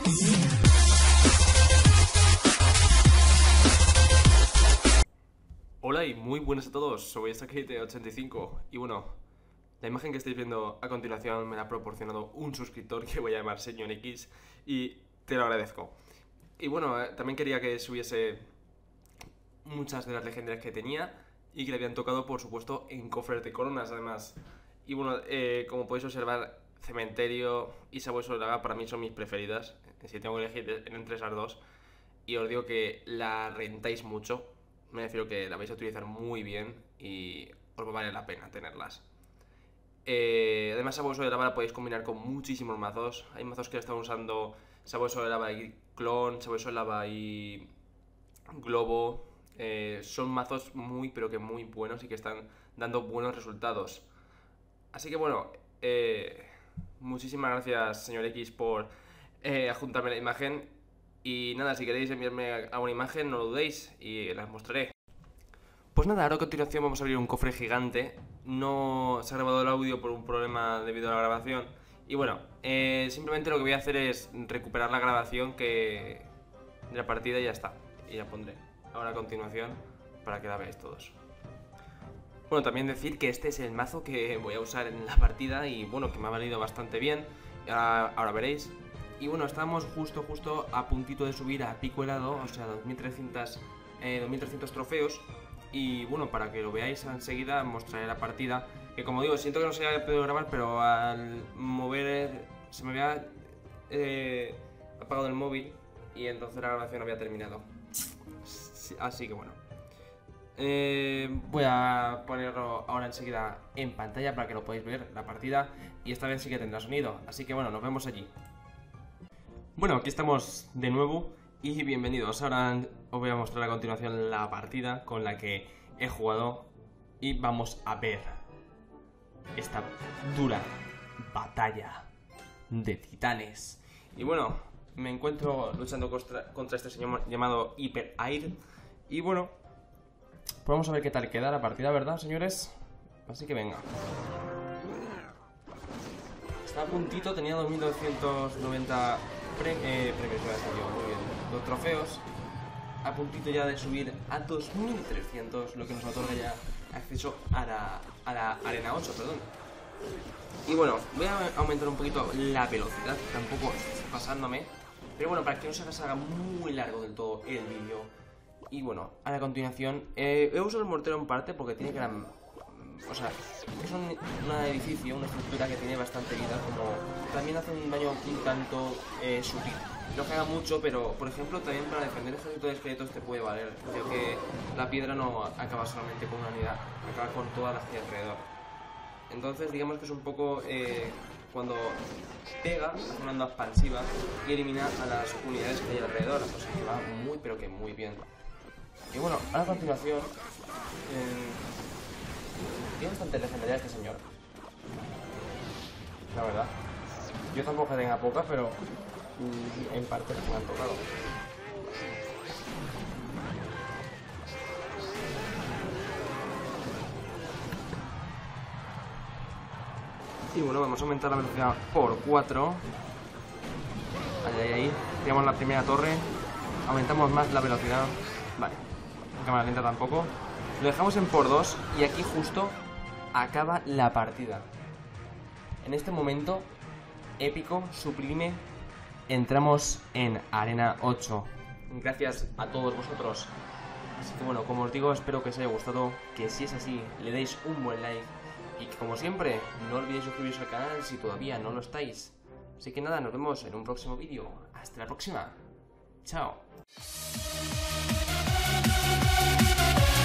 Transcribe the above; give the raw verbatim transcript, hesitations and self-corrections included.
Hola y muy buenas a todos, soy Sakate ochenta y cinco y bueno, la imagen que estáis viendo a continuación me la ha proporcionado un suscriptor que voy a llamar Señor X y te lo agradezco. Y bueno, eh, también quería que subiese muchas de las legendarias que tenía y que le habían tocado, por supuesto, en cofres de coronas además. Y bueno, eh, como podéis observar, Cementerio y Sabueso de Laga para mí son mis preferidas. Si tengo que elegir entre esas dos, y os digo que la rentáis mucho. Me refiero que la vais a utilizar muy bien y os va a valer la pena tenerlas. Eh, además, Sabueso de Lava la podéis combinar con muchísimos mazos. Hay mazos que están usando Sabueso de Lava y Clon, Sabueso de Lava y Globo. Eh, son mazos muy pero que muy buenos y que están dando buenos resultados. Así que bueno, eh, muchísimas gracias, señor X, por eh, adjuntarme la imagen. Y nada, si queréis enviarme alguna imagen, no lo dudéis y las mostraré. Pues nada, ahora a continuación vamos a abrir un cofre gigante. No se ha grabado el audio por un problema debido a la grabación. Y bueno, eh, simplemente lo que voy a hacer es recuperar la grabación que de la partida y ya está. Y la pondré ahora a continuación para que la veáis todos. Bueno, también decir que este es el mazo que voy a usar en la partida y bueno, que me ha valido bastante bien. Ahora, ahora veréis. Y bueno, estamos justo, justo a puntito de subir a pico helado, o sea, dos mil trescientos, eh, dos mil trescientos trofeos. Y bueno, para que lo veáis enseguida, mostraré la partida. Que como digo, siento que no se haya podido grabar, pero al mover se me había eh, apagado el móvil y entonces la grabación había terminado. Así que bueno. Eh, voy a ponerlo ahora enseguida en pantalla para que lo podáis ver, la partida. Y esta vez sí que tendrá sonido, así que bueno, nos vemos allí. Bueno, aquí estamos de nuevo y bienvenidos. Ahora os voy a mostrar a continuación la partida con la que he jugado y vamos a ver esta dura batalla de titanes. Y bueno, me encuentro luchando contra, contra este señor llamado Hyper Air. Y bueno, pues vamos a ver qué tal queda la partida, ¿verdad, señores? Así que venga. Está a puntito, tenía dos mil doscientos noventa pre, eh, premios, muy bien, los trofeos. A puntito ya de subir a dos mil trescientos, lo que nos otorga ya acceso a la, a la Arena ocho, perdón. Y bueno, voy a aumentar un poquito la velocidad, tampoco pasándome. Pero bueno, para que no se haga muy largo del todo el vídeo. Y bueno, a la continuación, eh, he usado el mortero en parte porque tiene gran... O sea, es un, un edificio, una estructura que tiene bastante vida, como también hace un daño un tanto eh, sutil. No caga mucho, pero por ejemplo también para defender el ejército de esqueletos te puede valer, ya que la piedra no acaba solamente con una unidad, acaba con toda la gente alrededor. Entonces digamos que es un poco eh, cuando pega, hace una onda expansiva y elimina a las unidades que hay alrededor, o sea que va muy pero que muy bien. Y bueno, a continuación... Eh, tiene bastante legendaria este señor, la verdad. Yo tampoco que tenga poca, pero mm, en parte me han tocado. Y bueno, vamos a aumentar la velocidad por cuatro. Ahí, ahí, ahí. Tiramos la primera torre. Aumentamos más la velocidad. Vale. En cámara lenta tampoco. Lo dejamos en por dos y aquí justo acaba la partida. En este momento épico, sublime, entramos en Arena ocho. Gracias a todos vosotros. Así que bueno, como os digo, espero que os haya gustado, que si es así, le deis un buen like. Y que como siempre, no olvidéis suscribiros al canal si todavía no lo estáis. Así que nada, nos vemos en un próximo vídeo. Hasta la próxima. Chao.